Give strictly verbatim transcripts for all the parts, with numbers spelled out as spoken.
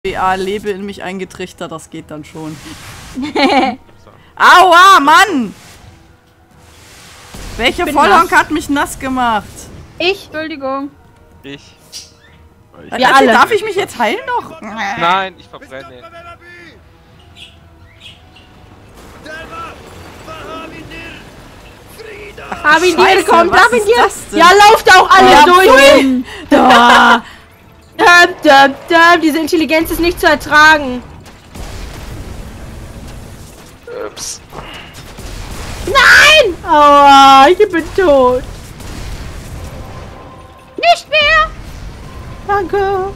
A lebe in mich eingetrichtert, das geht dann schon. Aua, Mann! Welcher Vollhonk hat mich nass gemacht? Ich. Entschuldigung. Ich. ich ja, alle. Darf ich mich jetzt heilen noch? Nein, ich verbrenne. Havinir kommt, Havinir! Ja, lauft auch alle ja, durch! Da. Döp, döp, döp. Diese Intelligenz ist nicht zu ertragen. Ups. Nein! Aua, ich bin tot. Nicht mehr! Danke.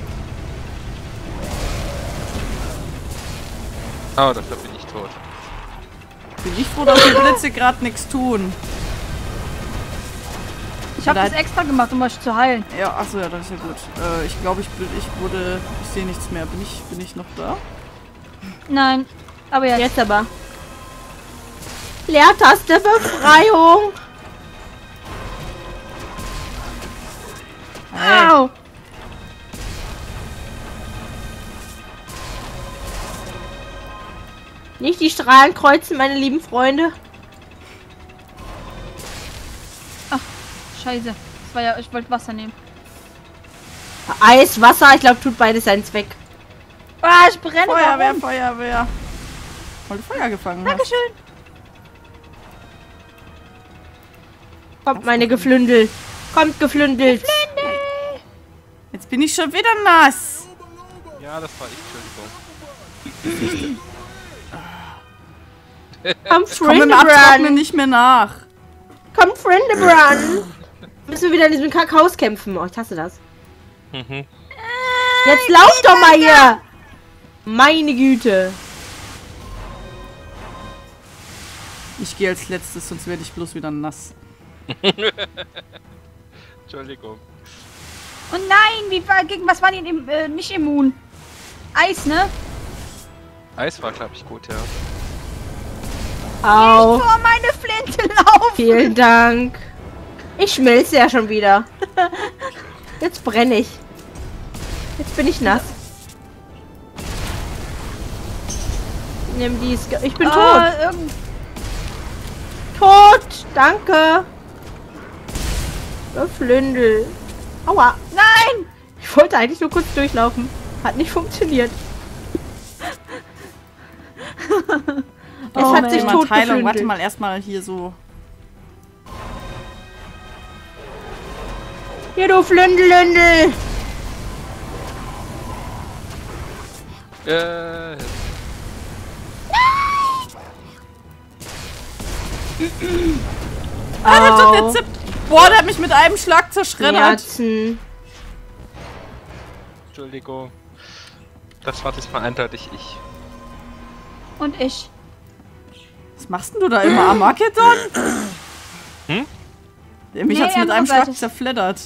Oh, dafür bin ich tot. Bin ich froh, dass die Blitze gerade nichts tun. Ich habe das extra gemacht, um euch zu heilen. Ja, achso, ja, das ist ja gut. Äh, ich glaube, ich bin, ich wurde, ich sehe nichts mehr. Bin ich, bin ich noch da? Nein, aber jetzt, jetzt aber. Leertaste Befreiung. Hey. Au. Nicht die Strahlen kreuzen, meine lieben Freunde. Ach, scheiße. Das war ja, ich wollte Wasser nehmen. Eis, Wasser, ich glaube, tut beides seinen Zweck. Ah, ich brenne. Feuerwehr, warum? Feuerwehr. Weil du Feuer gefangen Dankeschön. hast. Kommt, meine Geflündel. Kommt, geflündelt. Geflündel. Jetzt bin ich schon wieder nass. Ja, das war ich, Entschuldigung. Komm, Freunde, Abtrocknen nicht mehr nach. Komm, Freunde, Brun. Müssen wir wieder in diesem Kackhaus kämpfen. Oh, ich hasse das. Mhm. Jetzt lauf doch mal hier. Meine Güte. Ich gehe als letztes, sonst werde ich bloß wieder nass. Entschuldigung. Oh nein, wie war, gegen was war die äh, nicht immun? Eis, ne? Eis war, glaube ich, gut, ja. Au. Nicht vor meine Flinte laufen. Vielen Dank. Ich schmelze ja schon wieder. Jetzt brenne ich. Jetzt bin ich nass. Nimm dies. Ich bin oh, tot. Irgend... Tot. Danke. Flündel. Aua. Nein. Ich wollte eigentlich nur kurz durchlaufen. Hat nicht funktioniert. Es oh, hat sich tot Heilung. Warte mal, erstmal hier so. Hier, du Flündelündel! Äh. Ah, der Zip. Boah, der hat mich mit einem Schlag zerschreddert. Schmerzen. Entschuldigung. Das war diesmal eindeutig ich. Und ich. Was machst denn du da immer, Armageddon? Hm? Der mich nee, hat's mit einem Schlag zerfleddert.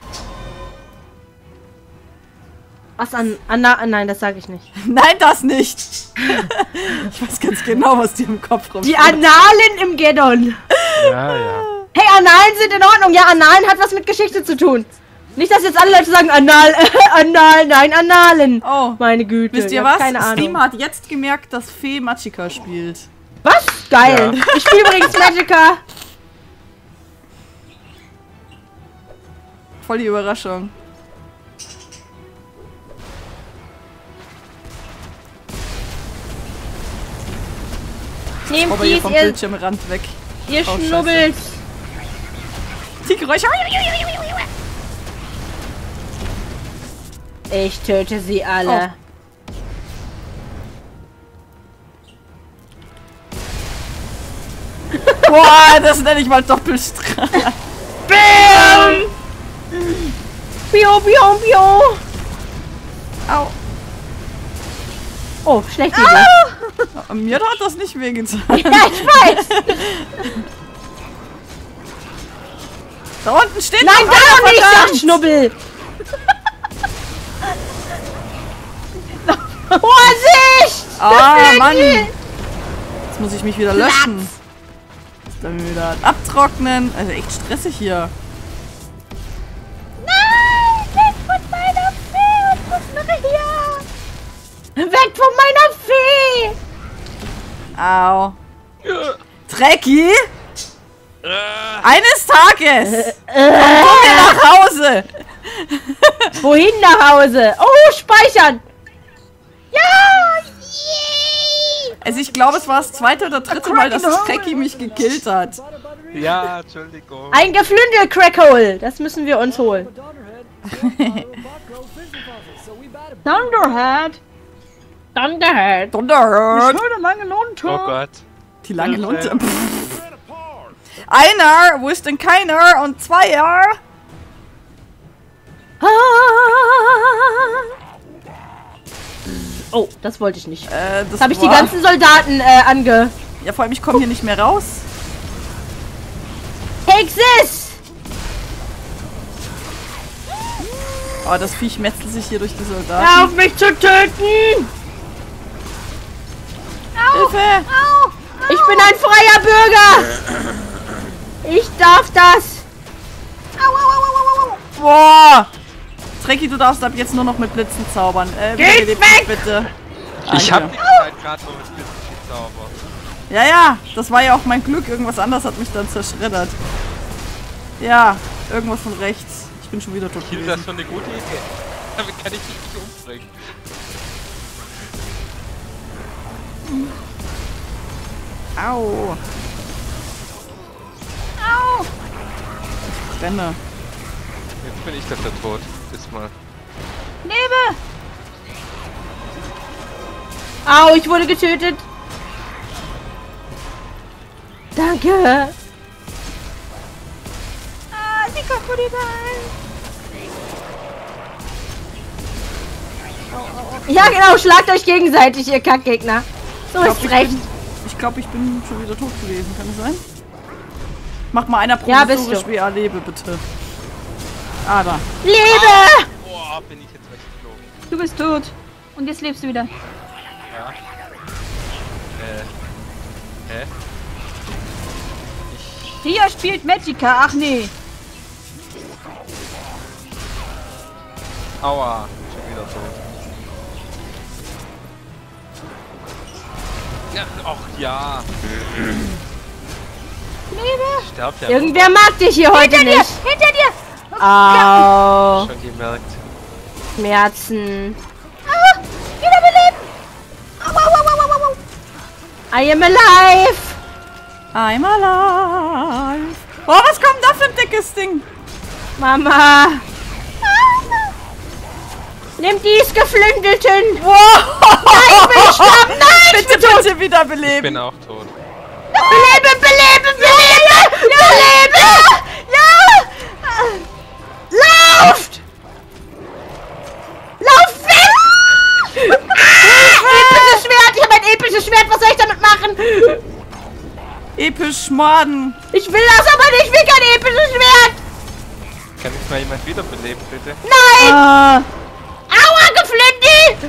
Was an... Anna, nein, das sage ich nicht. Nein, das nicht! Ich weiß ganz genau, was dir im Kopf rumsteht. Die Annalen im Geddon! Ja, ja. Hey, Annalen sind in Ordnung. Ja, Annalen hat was mit Geschichte zu tun. Nicht, dass jetzt alle Leute sagen, Anal, äh, Anal, nein, Annalen. Oh, meine Güte. Wisst ihr was? Keine Ahnung. Steam hat jetzt gemerkt, dass Fee Magicka spielt. Was? Geil. Ja. Ich spiele übrigens Magicka. Voll die Überraschung. Nehmt dies, vom ihr... Bildschirmrand weg. Ihr oh, schnubbelt. Die Geräusche. Ich töte sie alle. Oh. Boah, das nenne ich mal Doppelstrahl. Bam! Bio, bio, bio. Au. Oh, schlecht Idee. Oh, mir hat das nicht wehgetan. Ja, ich weiß. Da unten steht Nein, da nicht, sag Schnubbel. Vorsicht! Ah, Mann. Jetzt muss ich mich wieder löschen. Jetzt dann wieder abtrocknen. Also echt stressig hier. Nein, weg von meiner Fee und Knurre hier. Au. Trekkie? Eines Tages! Komm hier nach Hause! Wohin nach Hause? Oh, speichern! Ja! Yay! Also ich glaube, es war das zweite oder dritte Mal, dass Trekkie mich gekillt hat. Ja, Entschuldigung. Ein Geflündel Crackhole! Das müssen wir uns holen. Thunderhead! Thunderhead! Thunderhead! lange Lunte! Oh Gott. Die lange Lunte. Einer, wo ist denn keiner? Und Zweier. Ah. Oh, das wollte ich nicht. Äh, das Jetzt habe ich die war- ganzen Soldaten äh, ange... Ja, vor allem, ich komme hier nicht mehr raus. Take this! Oh, das Viech metzelt sich hier durch die Soldaten. Hör auf mich zu töten! Hilfe! Ich bin ein freier Bürger! Ich darf das! Boah! Trekkie, du darfst ab jetzt nur noch mit Blitzen zaubern. Äh, Geht belebt weg! mich bitte. Ah, Ich hier. hab die Zeit gerade nur mit Blitzen gezaubert. Ja, ja, das war ja auch mein Glück. Irgendwas anderes hat mich dann zerschreddert. Ja, irgendwas von rechts. Ich bin schon wieder tot Ich hielt gewesen. das schon eine gute Idee. Damit kann ich dich nicht umbringen. Au. Au! Ich brenne. Jetzt bin ich dafür tot. Diesmal. Lebe! Au, ich wurde getötet! Danke! Ah, die Krokodile! Ja, genau, schlagt euch gegenseitig, ihr Kackgegner. So Ich glaub, ist ich recht. bin, ich glaube, ich bin schon wieder tot gewesen. Kann das sein? Mach mal einer Ja, bist provisorisch du. W A lebe, bitte. Ah, da. Lebe! Boah, bin ich jetzt weggeflogen. Du bist tot. Und jetzt lebst du wieder. Ja. Äh. Hä? Ria spielt Magica. Ach nee. Aua. Schon wieder tot. Ja, ach ja. Lebe. Sterb ja. Irgendwer mag dich hier heute Hinter dir! nicht. Hinter dir! Au. Schon gemerkt. Schmerzen. Ah, wiederbeleben! Au, au, au, au, au, au. I am alive! I'm alive. Boah, was kommt da für ein dickes Ding? Mama! Nimm dies, Geflündelten! Wow. Nein, ich will sterben! Nein! Bitte, bitte Ich wiederbeleben. bin auch tot. Belebe, belebe, belebe! Belebe! Ja! Lauft! Lauf weg! Episches Schwert! Ich habe ein episches Schwert! Was soll ich damit machen? Episch Schmaden. Ich will das aber nicht! Ich will kein episches Schwert! Kann mich mal jemand wiederbeleben, bitte? Nein! Ah, Aua, Geflündel!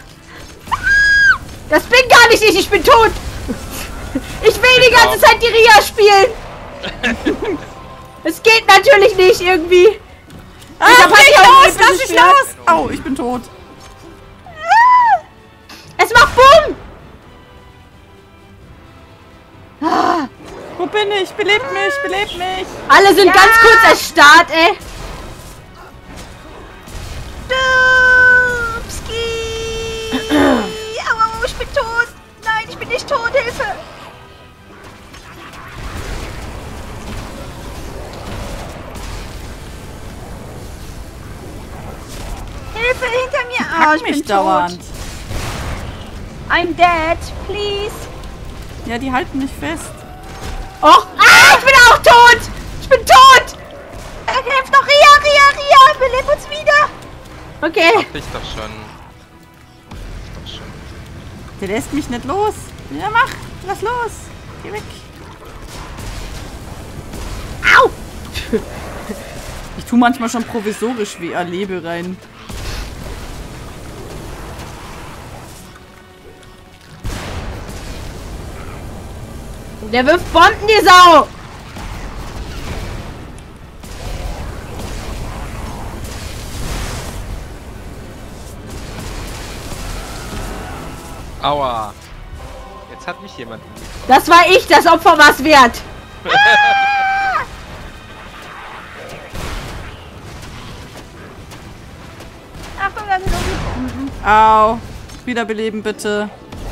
Das bin gar nicht ich, ich bin tot! Ich will die ganze Zeit die Ria spielen! Es geht natürlich nicht irgendwie! ah hab halt leg auch ein los, episches lass mich Schwert. los. Au, ich bin tot. Es macht Bumm! Wo bin ich? Belebt mich, belebt mich. Alle sind ganz kurz erstarrt, ey! Dubski! Au, au, ich bin tot! Nein, ich bin nicht tot! Hilfe! Hilfe hinter mir! Ah, Pack ich mich bin dauernd. tot! I'm dead! Please! Ja, die halten mich fest. Och! Ah, ich bin auch tot! Ich bin tot! Kämpft noch Ria, Ria, Ria! Beleb uns wieder! Okay. Hab ich doch schon. Ich doch schon. Der lässt mich nicht los. Ja, mach. Lass los. Geh weg. Au! Ich tue manchmal schon provisorisch W A lebe rein. Der wirft Bomben, die Sau! Aua. Jetzt hat mich jemand. Das war ich, das Opfer war's wert. Achtung, da sind irgendwie... Au. Wiederbeleben, bitte.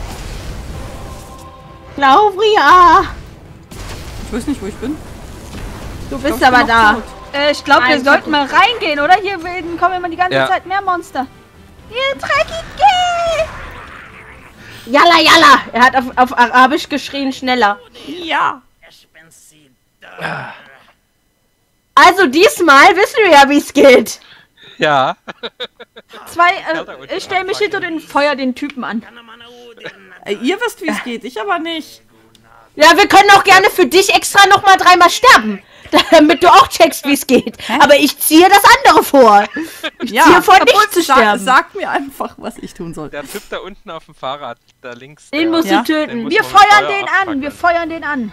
Lauvria. Ich weiß nicht, wo ich bin. Du bist Ich glaub, aber ich bin da. noch tot. Äh, ich glaube, wir Nein, sollten mal reingehen, oder? Hier kommen immer die ganze Ja. Zeit mehr Monster. Ihr Dreckige! Yalla, yalla. Er hat auf, auf Arabisch geschrien, schneller. Ja. Also diesmal wissen wir ja, wie es geht. Ja. Zwei, äh, ich stelle mich hinter den Feuer den Typen an. Ey, ihr wisst, wie es geht. Ich aber nicht. Ja, wir können auch gerne für dich extra nochmal dreimal sterben. Damit du auch checkst, wie es geht. Aber ich ziehe das andere vor. Ich Ja, ziehe vor, obwohl, nicht zu sag, sterben. sag mir einfach, was ich tun soll. Der Typ da unten auf dem Fahrrad, da links. Den der- musst Ja? du den töten. muss Wir man mit feuern Feuer den an, abfackeln. wir feuern den an.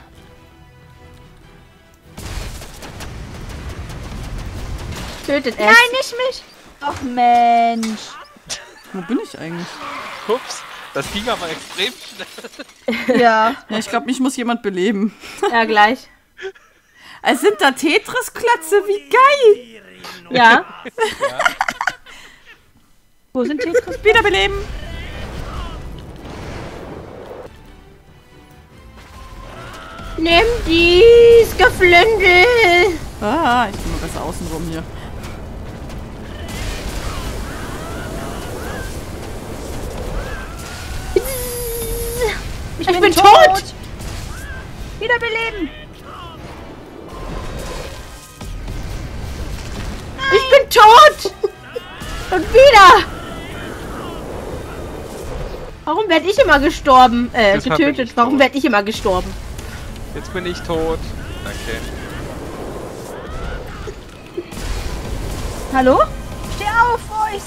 Tötet es. Nein, nicht mich. Ach Mensch. Wo bin ich eigentlich? Ups, das ging aber extrem schnell. Ja. Ja, ich glaube, mich muss jemand beleben. Ja, gleich. Es sind da Tetris-Klötze, wie geil! Ja. Wo sind Tetris? Wiederbeleben! Nimm dies, Geflündel. Ah, ich bin mal besser außenrum hier. Ich, Ich bin tot. Wiederbeleben. Ich bin tot. Und wieder. Warum werde ich immer gestorben? Äh, Diesmal bin getötet. ich Warum tot. werde ich immer gestorben? Jetzt bin ich tot. Danke. Hallo? Steh auf, Voice.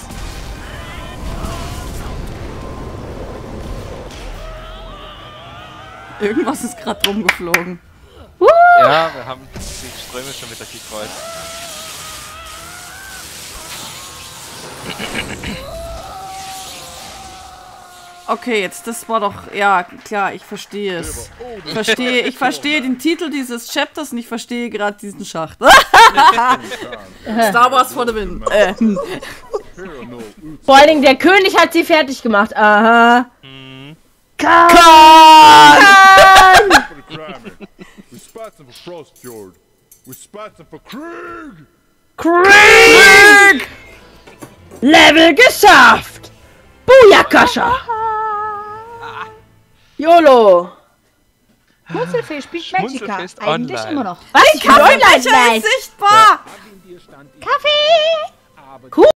Irgendwas ist gerade rumgeflogen. Uh, Ja, wir haben die Ströme schon wieder gekreuzt. Okay, jetzt, das war doch, ja, klar, ich verstehe es. Ich verstehe, ich verstehe den Titel dieses Chapters und ich verstehe gerade diesen Schacht. Star Wars for the win. Äh, hm. vor allen Dingen, der König hat sie fertig gemacht. Aha. Kahn! We spots him for Frostfjord. We spots him for Krieg. Krieg! Level geschafft! Booyakasha! YOLO! Schmunzelfee spielt Magica. Schmunzelfest Eigentlich online. immer noch. Was? Kaffeebecher ist sichtbar! Kaffee! Cool.